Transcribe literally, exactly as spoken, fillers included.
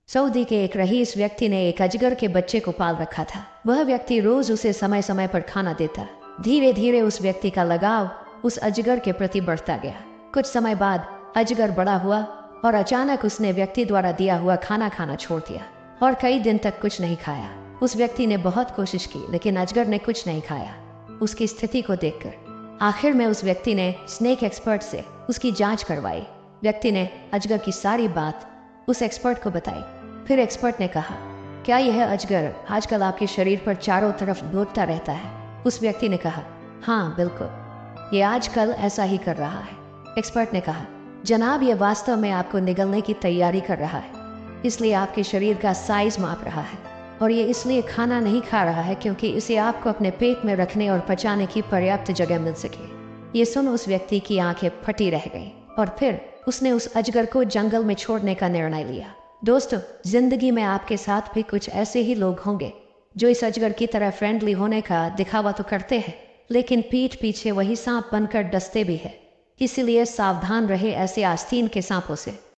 Saudi के एक rice व्यक्ति ने एक अजगर के बच्चे को पाल रखा था। वह व्यक्ति रोज उसे समय समय पर खाना देता। धीरे धीरे उस व्यक्ति का लगाव उस अजगर के प्रति बढ़ता गया। कुछ समय बाद अजगर बड़ा हुआ और अचानक उसने व्यक्ति द्वारा दिया हुआ खाना खाना छोड़ दिया और कई दिन तक कुछ नहीं खाया। उस व्यक्ति ने बहुत कोशिश की लेकिन अजगर ने कुछ नहीं खाया। उसकी स्थिति को देखकर आखिर में उस व्यक्ति ने स्नेक एक्सपर्ट से उसकी जांच करवाई। व्यक्ति ने अजगर की सारी बात उस एक्सपर्ट को बताई। फिर एक्सपर्ट ने कहा, क्या यह अजगर आजकल आपके शरीर पर चारों तरफ दौड़ता रहता है? उस व्यक्ति ने कहा, हाँ बिल्कुल, ये आजकल ऐसा ही कर रहा है। एक्सपर्ट ने कहा, जनाब ये वास्तव में आपको निगलने की तैयारी कर रहा है, इसलिए आपके शरीर का साइज माप रहा है और ये इसलिए खाना नहीं खा रहा है क्योंकि इसे आपको अपने पेट में रखने और पचाने की पर्याप्त जगह मिल सके। ये सुन उस व्यक्ति की आंखें फटी रह गईं और फिर उसने उस अजगर को जंगल में छोड़ने का निर्णय लिया। दोस्तों, जिंदगी में आपके साथ भी कुछ ऐसे ही लोग होंगे जो इस अजगर की तरह फ्रेंडली होने का दिखावा तो करते हैं लेकिन पीठ पीछे वही सांप बनकर डसते भी है। इसीलिए सावधान रहे ऐसे आस्तीन के सांपों से।